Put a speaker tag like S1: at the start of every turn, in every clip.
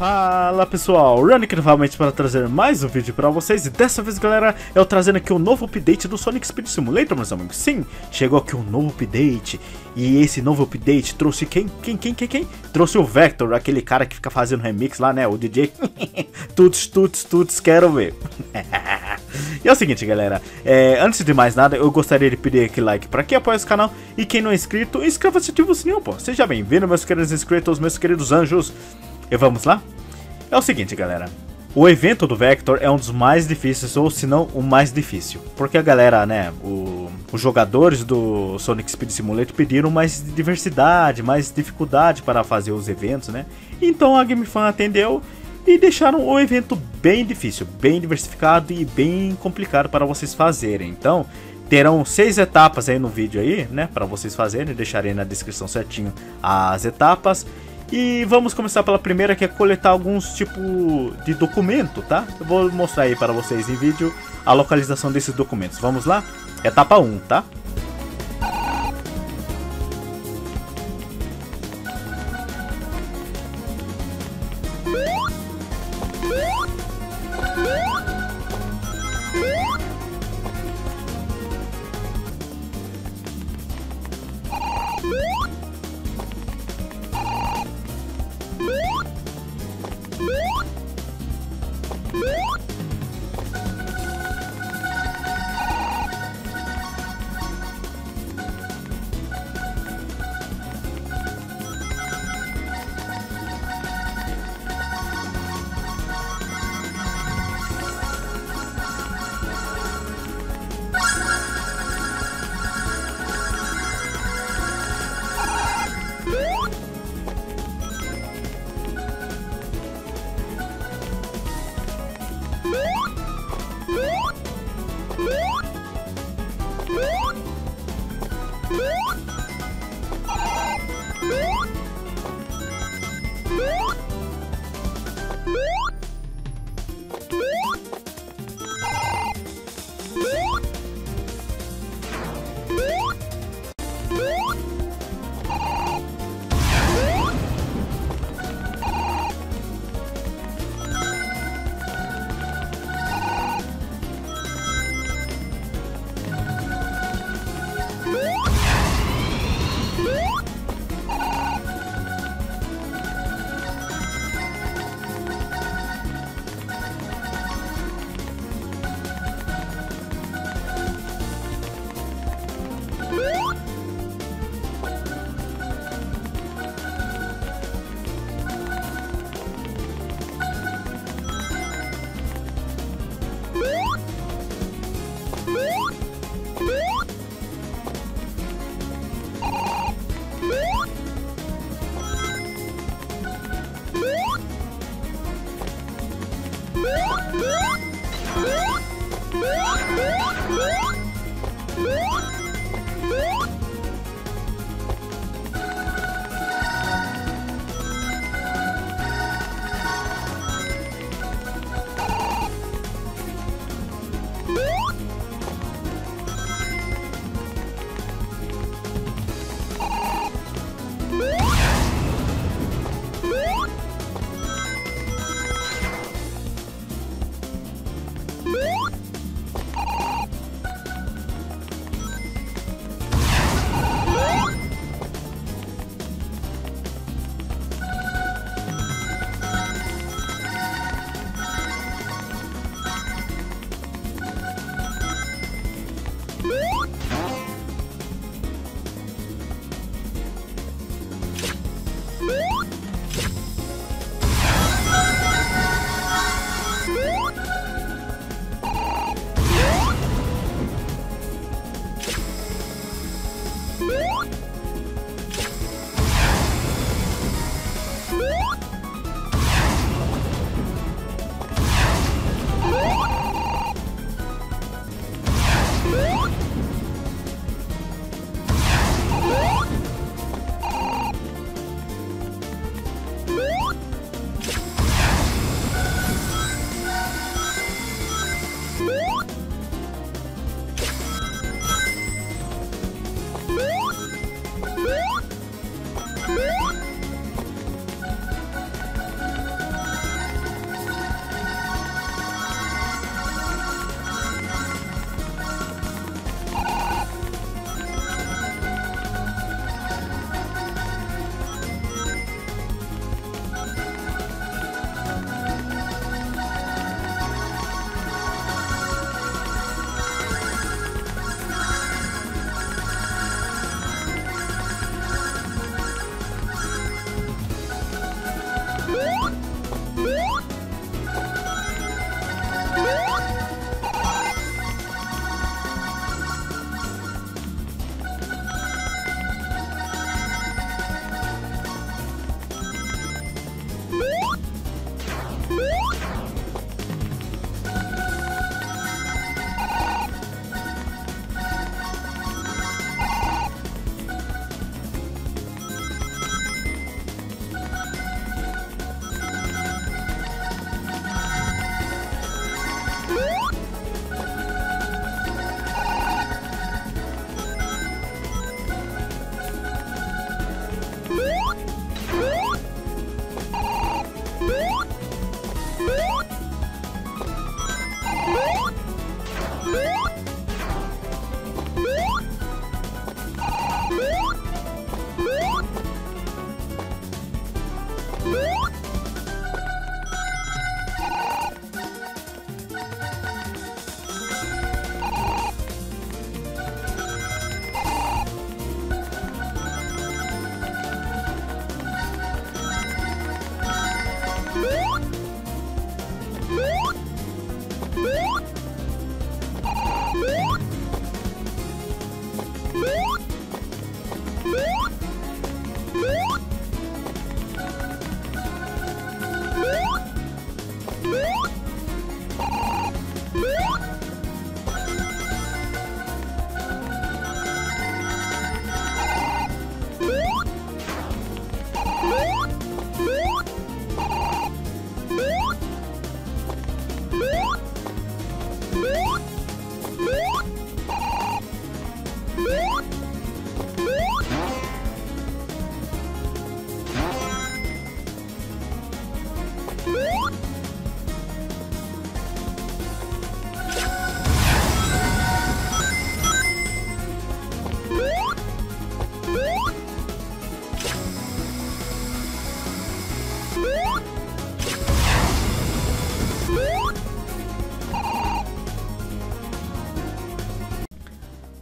S1: Fala pessoal, Rony aqui novamente para trazer mais um vídeo para vocês. E dessa vez, galera, eu trazendo aqui um novo update do Sonic Speed Simulator, meus amigos. Sim, chegou aqui um novo update. E esse novo update trouxe quem? Trouxe o Vector, aquele cara que fica fazendo remix lá, né, o DJ. Tuts, quero ver. E é o seguinte, galera, antes de mais nada, eu gostaria de pedir aquele like para quem apoia esse canal. E quem não é inscrito, inscreva-se e ativa o sininho, pô. Seja bem-vindo, meus queridos inscritos, meus queridos anjos. E vamos lá? É o seguinte, galera, o evento do Vector é um dos mais difíceis, ou se não, o mais difícil. Porque a galera, né, os jogadores do Sonic Speed Simulator pediram mais diversidade, mais dificuldade para fazer os eventos, né? Então a GameFan atendeu e deixaram o evento bem difícil, bem diversificado e bem complicado para vocês fazerem. Então, terão 6 etapas aí no vídeo aí, né, para vocês fazerem, deixarei na descrição certinho as etapas. E vamos começar pela primeira, que é coletar alguns tipos de documento, tá? Eu vou mostrar aí para vocês em vídeo a localização desses documentos. Vamos lá? Etapa 1, tá?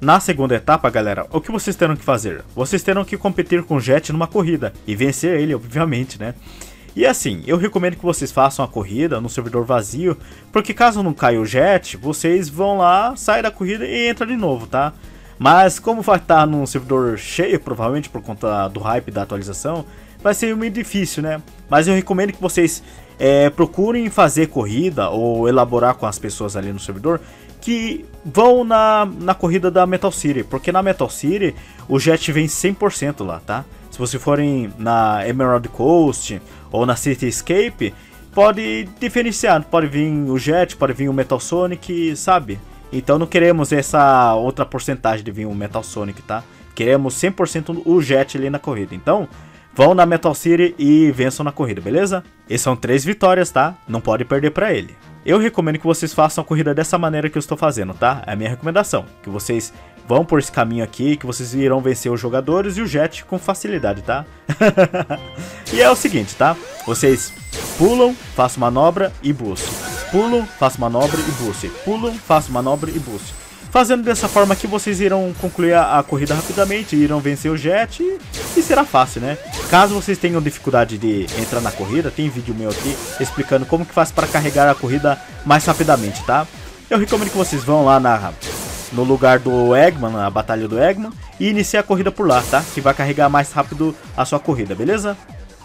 S1: Na segunda etapa, galera, o que vocês terão que fazer? Vocês terão que competir com o Jet numa corrida e vencer ele, obviamente, né? E assim, eu recomendo que vocês façam a corrida no servidor vazio, porque caso não caia o Jet, vocês vão lá, saem da corrida e entram de novo, tá? Mas como vai estar num servidor cheio, provavelmente por conta do hype da atualização, vai ser meio difícil, né? Mas eu recomendo que vocês procurem fazer corrida ou elaborar com as pessoas ali no servidor que vão na corrida da Metal City, porque na Metal City o Jet vem 100% lá, tá? Se vocês forem na Emerald Coast ou na Cityscape, pode diferenciar, pode vir o Jet, pode vir o Metal Sonic, sabe? Então não queremos essa outra porcentagem de vir o Metal Sonic, tá? Queremos 100% o Jet ali na corrida, então vão na Metal City e vençam na corrida, beleza? E são 3 vitórias, tá? Não pode perder pra ele. Eu recomendo que vocês façam a corrida dessa maneira que eu estou fazendo, tá? É a minha recomendação. Que vocês vão por esse caminho aqui, que vocês irão vencer os jogadores e o Jet com facilidade, tá? E é o seguinte, tá? Vocês pulam, façam manobra e boost. Pulam, façam manobra e boost. Pulam, façam manobra e boost. Fazendo dessa forma aqui, vocês irão concluir a corrida rapidamente, irão vencer o Jet e será fácil, né? Caso vocês tenham dificuldade de entrar na corrida, tem vídeo meu aqui explicando como que faz para carregar a corrida mais rapidamente, tá? Eu recomendo que vocês vão lá no lugar do Eggman, na batalha do Eggman, e iniciar a corrida por lá, tá? Que vai carregar mais rápido a sua corrida, beleza?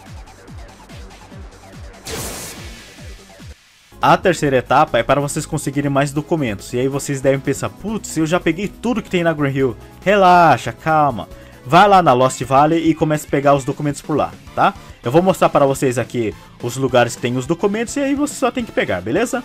S1: A terceira etapa é para vocês conseguirem mais documentos. E aí vocês devem pensar, putz, eu já peguei tudo que tem na Green Hill. Relaxa, calma. Vai lá na Lost Valley e comece a pegar os documentos por lá, tá? Eu vou mostrar para vocês aqui os lugares que tem os documentos e aí você só tem que pegar, beleza?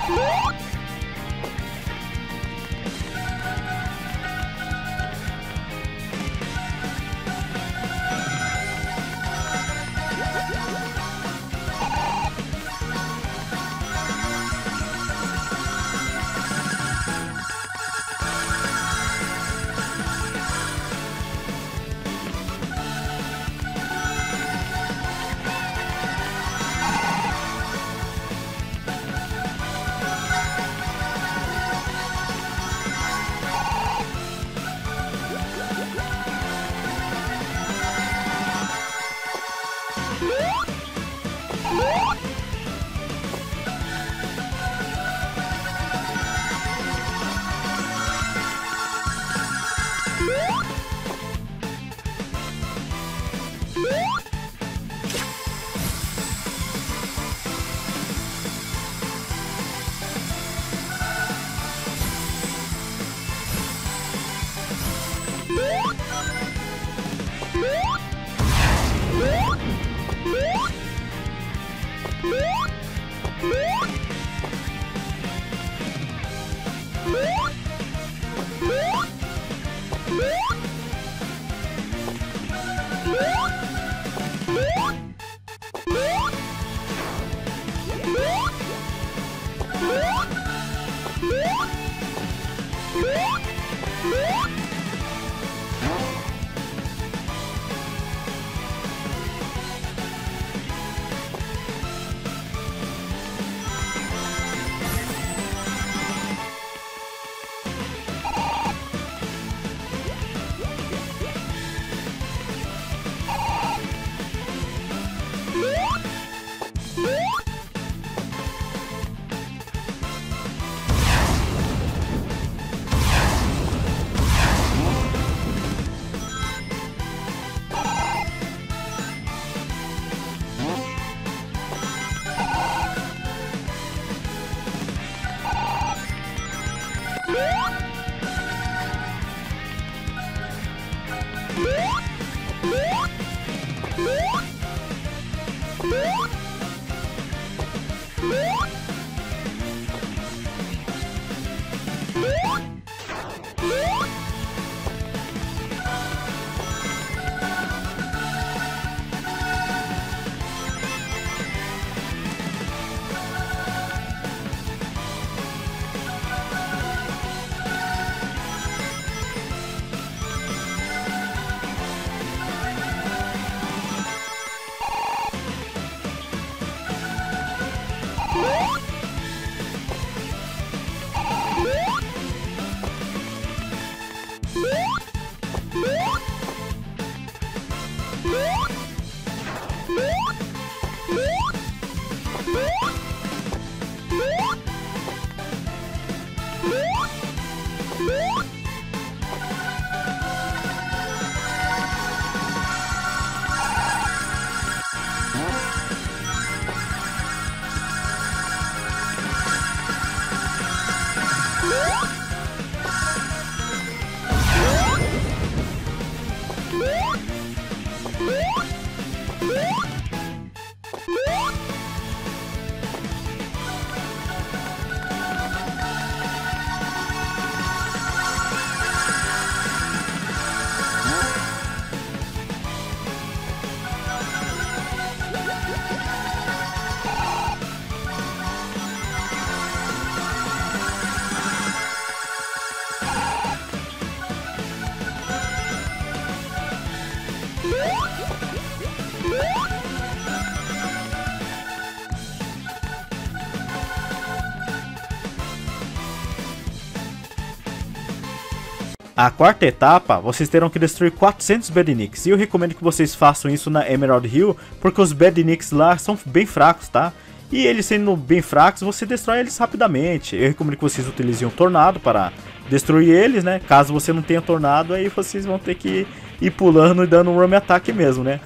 S1: A quarta etapa, vocês terão que destruir 400 Badniks, e eu recomendo que vocês façam isso na Emerald Hill, porque os Badniks lá são bem fracos, tá? E eles sendo bem fracos, você destrói eles rapidamente. Eu recomendo que vocês utilizem um tornado para destruir eles, né? Caso você não tenha tornado, aí vocês vão ter que ir pulando e dando um roam attack mesmo, né?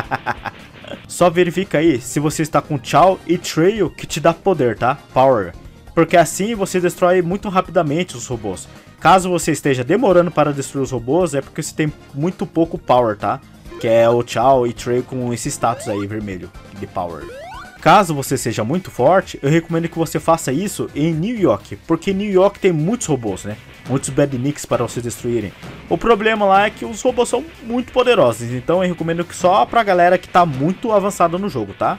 S1: Só verifica aí se você está com Chow e Trail, que te dá poder, tá? Power. Porque assim você destrói muito rapidamente os robôs. Caso você esteja demorando para destruir os robôs, é porque você tem muito pouco power, tá? Que é o Chow e Trail com esse status aí vermelho de power. Caso você seja muito forte, eu recomendo que você faça isso em New York, porque New York tem muitos robôs, né? Muitos badniks para vocês destruírem. O problema lá é que os robôs são muito poderosos, então eu recomendo que só pra galera que tá muito avançada no jogo, tá?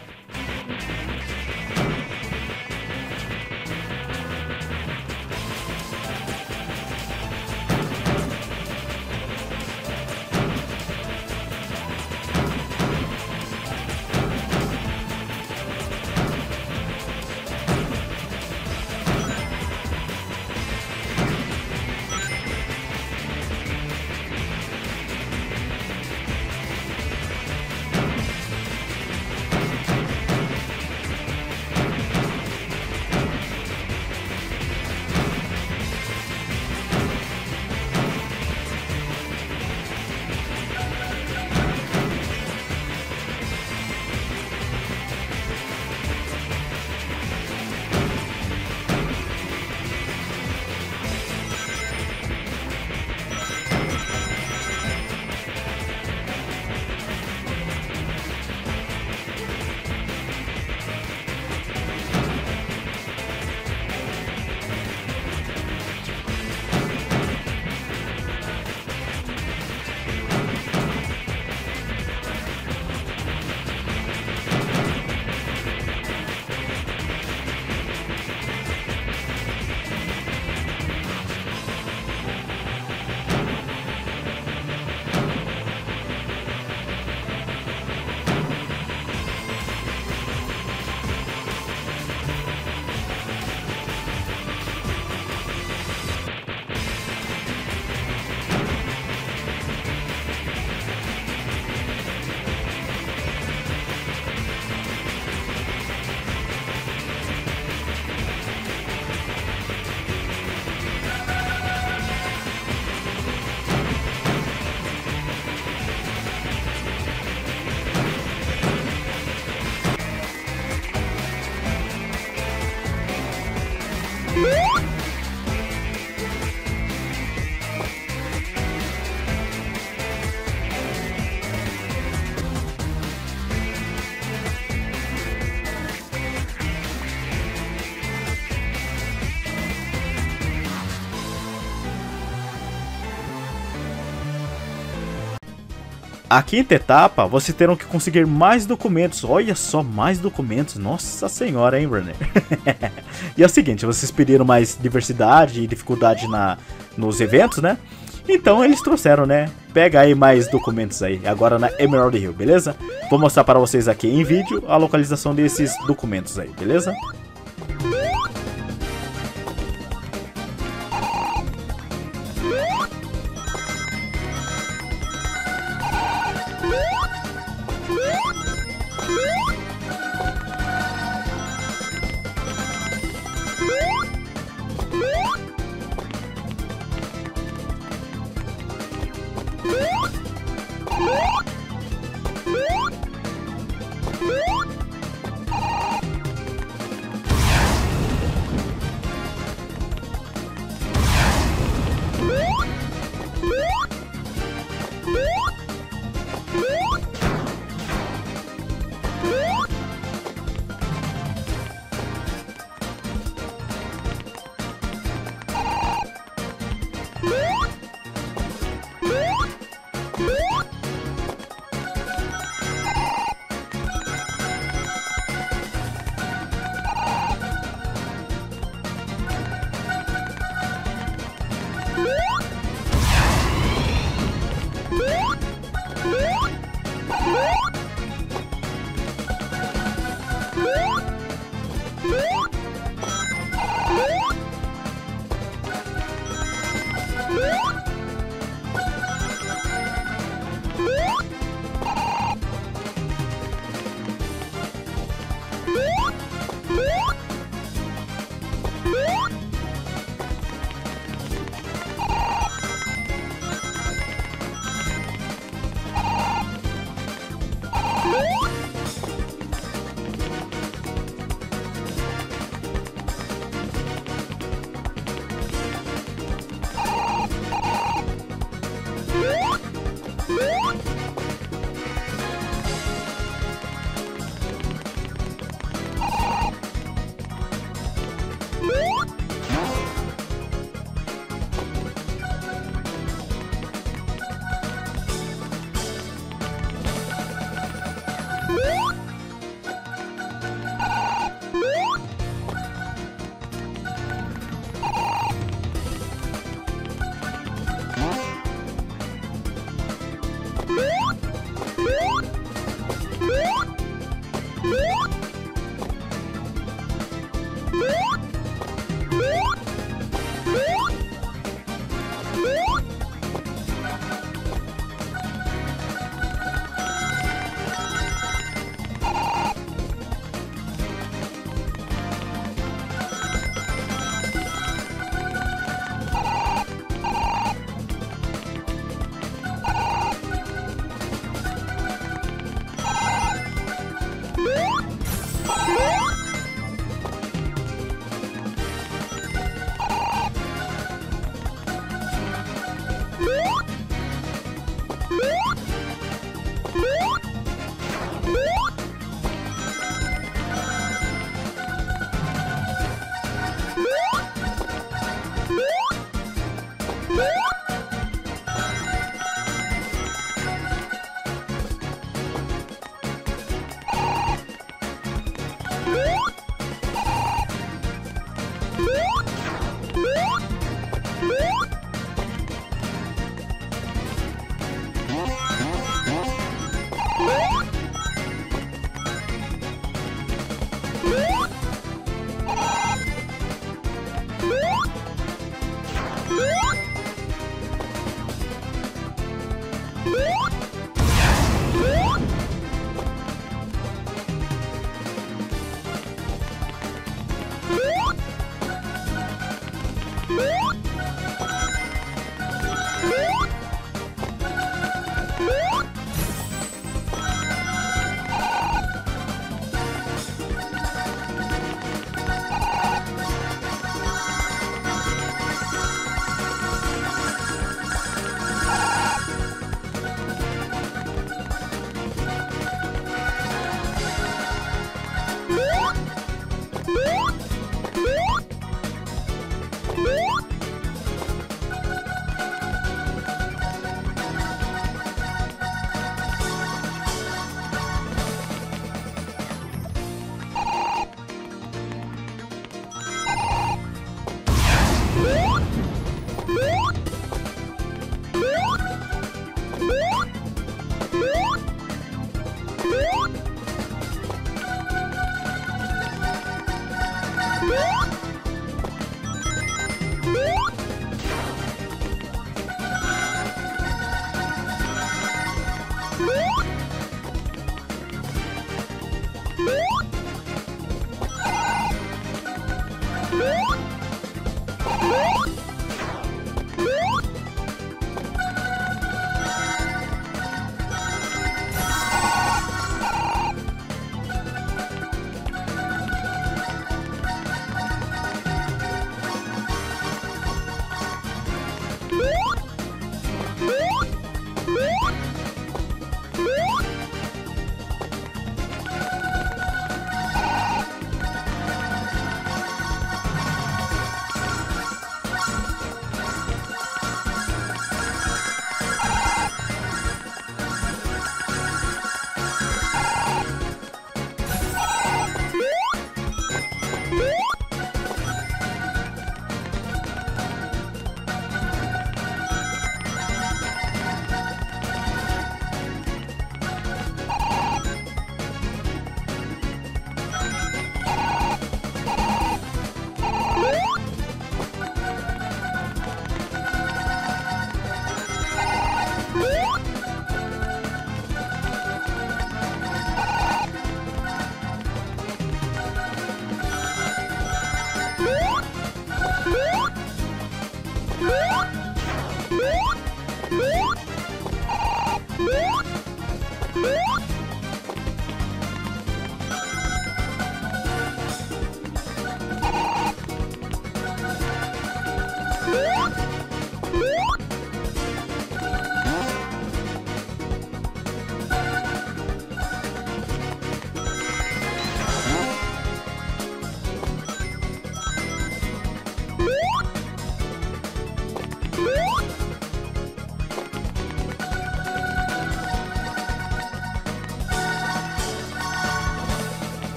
S1: A quinta etapa, vocês terão que conseguir mais documentos. Olha só, mais documentos. Nossa senhora, hein, Runner? E é o seguinte, vocês pediram mais diversidade e dificuldade nos eventos, né? Então eles trouxeram, né? Pega aí mais documentos aí, agora na Emerald Hill, beleza? Vou mostrar para vocês aqui em vídeo a localização desses documentos aí, beleza?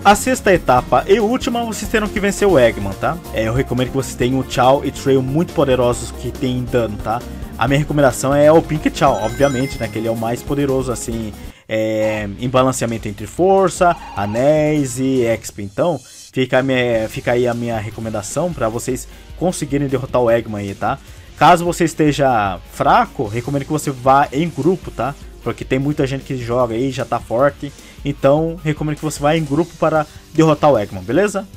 S1: A sexta etapa e última, vocês terão que vencer o Eggman, tá? Eu recomendo que vocês tenham o Chao e Trail muito poderosos que tem dano, tá? A minha recomendação é o Pink Chao, obviamente, né? Que ele é o mais poderoso, assim, em balanceamento entre força, anéis e exp. Então, fica aí a minha recomendação para vocês conseguirem derrotar o Eggman aí, tá? Caso você esteja fraco, recomendo que você vá em grupo, tá? Porque tem muita gente que joga aí, já tá forte. Então, recomendo que você vá em grupo para derrotar o Eggman, beleza?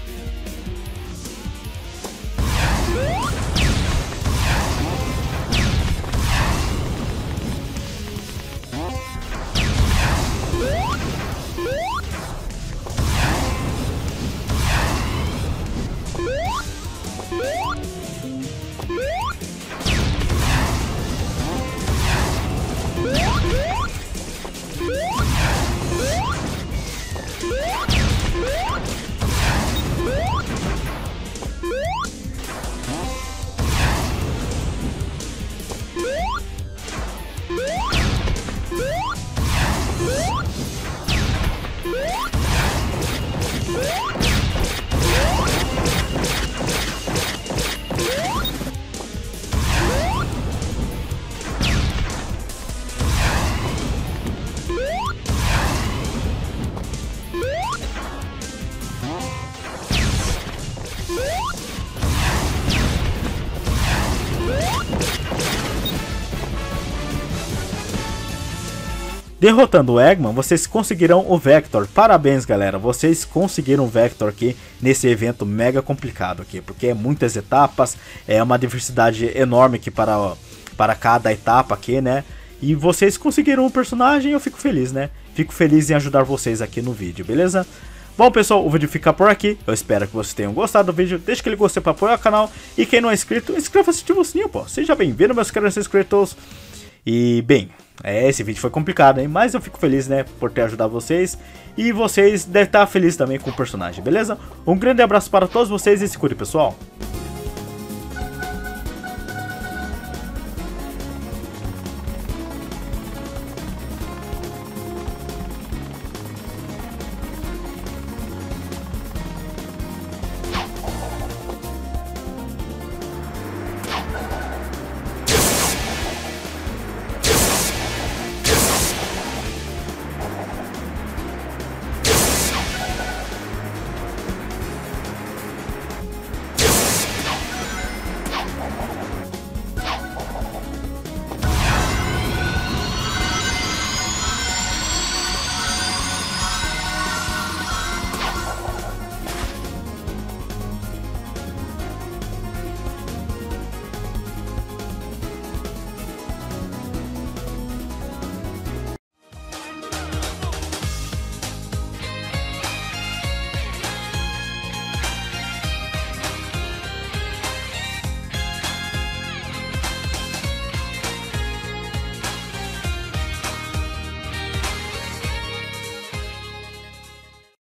S1: Derrotando o Eggman, vocês conseguirão o Vector. Parabéns, galera. Vocês conseguiram o Vector aqui nesse evento mega complicado aqui, porque é muitas etapas, é uma diversidade enorme aqui para cada etapa aqui, né? E vocês conseguiram o personagem, eu fico feliz, né? Fico feliz em ajudar vocês aqui no vídeo, beleza? Bom, pessoal, o vídeo fica por aqui. Eu espero que vocês tenham gostado do vídeo. Deixa aquele gostei para apoiar o canal. E quem não é inscrito, inscreva-se e ative o sininho, pô. Seja bem-vindo, meus queridos inscritos. E, bem, esse vídeo foi complicado, hein? Mas eu fico feliz, né, por ter ajudado vocês. E vocês devem estar felizes também com o personagem, beleza? Um grande abraço para todos vocês e se cuide, pessoal.